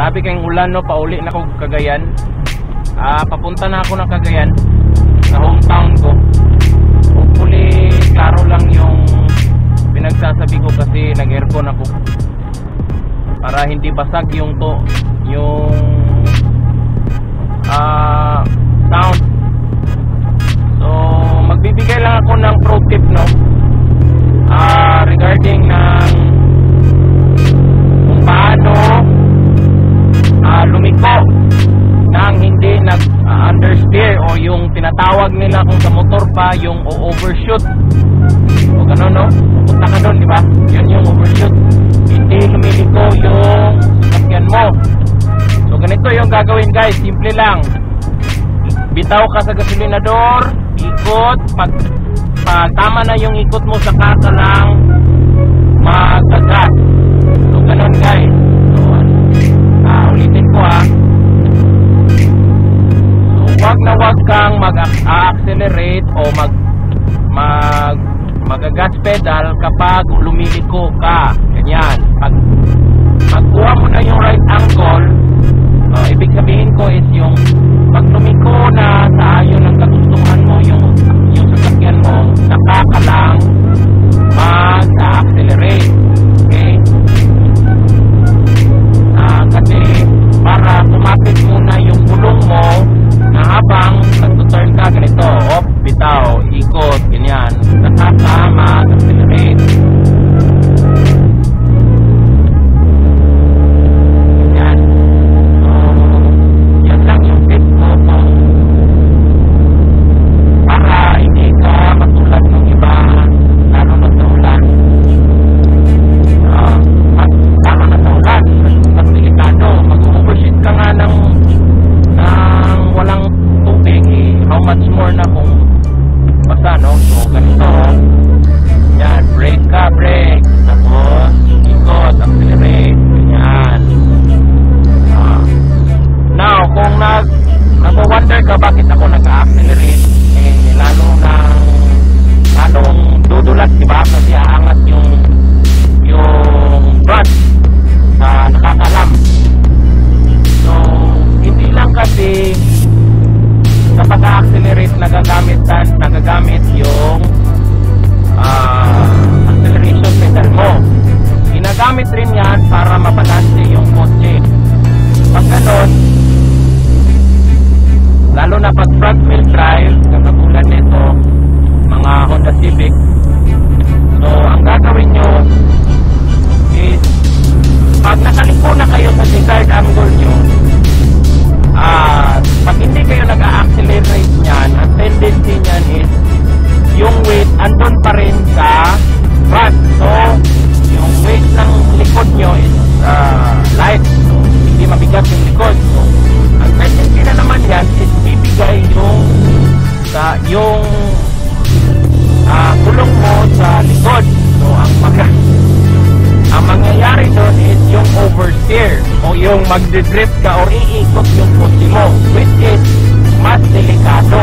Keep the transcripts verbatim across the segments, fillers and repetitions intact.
grabe kayong ulan, no? Pauli na ako Cagayan. Ah, papunta na ako ng Cagayan sa hometown ko. Hopefully klaro lang yung pinagsasabi ko kasi nag-aircon ako para hindi basag yung to yung ah, sound. So magbibigay lang ako ng pro tip, no, ah, regarding ng kung paano ah, lumiko nang hindi nag uh, understeer o yung tinatawag nila kung sa motor pa yung overshoot o gano'n, no? Punta ka doon, di ba? Yan yung overshoot, hindi lumiliko yung sasakyan mo. So ganito yung gagawin, guys, simple lang. Bitaw ka sa gasolinador, ikot, pag, pag tama na yung ikot mo sa kaka lang magagat. So gano'n, guys. So uh, ulitin ko, ha. Wag na wag kang mag-accelerate o mag mag mag-gas pedal kapag lumiliko ka. Ganyan. Pag magkuha mo na yung right angle, uh, ibig sabihin ko is yung pag lumiko na sa ayon ng kagustuhan mo yung yung sasakyan mo, saka ka lang mag-accelerate. Okay? Uh, kasi para kumapit muna yung gulong mo na habang nag-turn ka ganito, op, bitaw, ikot, ganyan, nakakama, accelerate. Ganyan. So, yan lang yung tip ko para hindi ka matulad ng iba lalo na sa ulan. Uh, pag tama na sa ulan, mas delikado, mag-overshoot ka nga ng ng walang tubig, eh, how much more na kung basta, no? So ganito, yan, brake ka, brake, tapos ikot, accelerate, ganyan. Uh, now kung nag nag-wonder ka bakit ako nag-accelerate, eh lalo nang lalong dudulat, diba? Kasi aangat yung yung brush na nakakalam. So hindi lang kasi sa pag-accelerate nagagamit nagagamit yung uh, acceleration pedal mo. Ginagamit rin yan para mabalanse yung kotse. Pag ganon, lalo na pag front wheel drive, katulad nito, mga Honda Civic, so ang gagawin nyo is pag nakaliko na kayo sa desired angle nyo, Ah, uh, pag hindi kayo nag-accelerate niyan, ang tendency niyan is yung weight andun pa rin sa front. So, yung weight ng likod nyo is uh, light. So, hindi mabigat yung likod. So, ang tendency na naman yan is bibigay yung sa yung uh, gulong mo sa likod. So, ang mga ang mangyayari doon is yung oversteer o yung magdidrift ka or iikot yung kotse mo, which is mas delikado.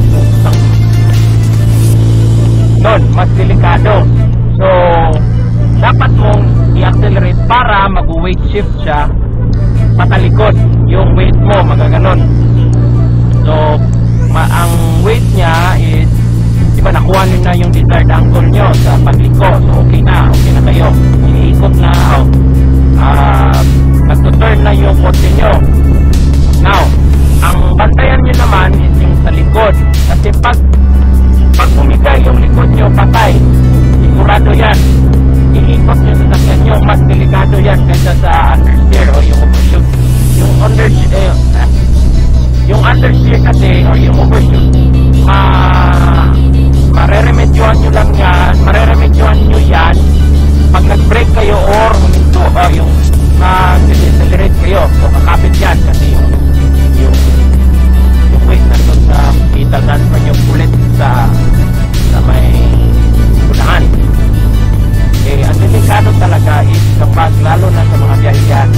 Doon, mas delikado. So, dapat mong i-accelerate para mag-weight shift siya patalikod. Yung weight mo, magaganon. So, ma ang weight niya is diba nakuha nyo na yung desired angle nyo sa pagliko. So okay na, okay na kayo. Iniikot na, oh, uh, nagtuturn na yung kotse nyo. Now, ang bantayan nyo naman is yung sa likod. Kasi pag pag bumigay yung likod nyo, patay. Sigurado yan. Iikot nyo sa sakyan nyo, mas delikado yan kaysa sa understeer o yung overshoot. Yung understeer, eh, yung understeer kasi o yung overshoot, ma mareremedyohan nyo lang yan, mareremedyohan nyo yan pag nag-brake kayo or huminto, uh, yung mag-decelerate kayo. So kakapit yan kasi yung yung yung weight na doon sa kita transfer yung bullet sa sa may unahan. Eh, ang delikado talaga is kapag lalo na sa mga biyahe-biyahe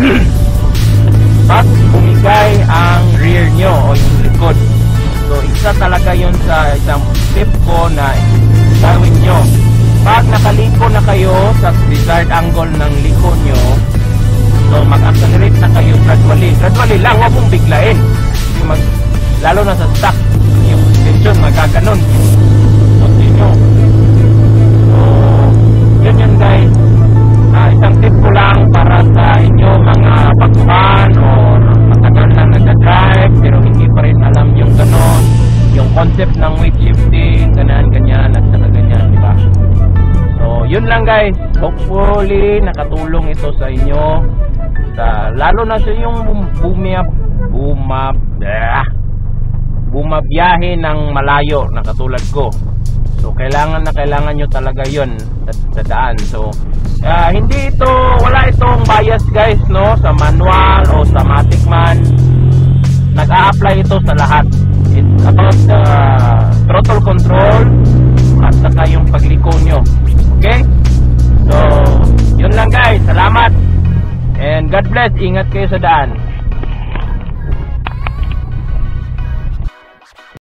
pag bumigay ang rear nyo o yung likod. So, isa talaga yun sa isang tip ko na gawin nyo. Pag nakaliko na kayo sa desired angle ng liko nyo, So mag-accelerate na kayo gradually. Gradually lang, huwag mong biglain. Mag, lalo na sa stock, yung tension magkaganon. Continue. So, yun yun guys. Uh, isang tip ko lang para sa inyo mga baguhan o matagal na nag-drive pero hindi pa rin alam yung ganon, yung concept ng weight shifting, ganyan-ganyan at saka ganyan, di ba? So, yun lang guys. Hopefully, nakatulong ito sa inyo. Sa, lalo na sa yung bumab, bumab, ah, bumabiyahe ng malayo na katulad ko. So, kailangan na kailangan nyo talaga yun sa, sa daan. So, uh, hindi ito, wala itong bias guys, no? Sa manual o sa matic man. Nag-a-apply ito sa lahat. It's about the throttle control at saka yung pagliko nyo. Okay? So, yun lang guys. Salamat. And God bless. Ingat kayo sa daan.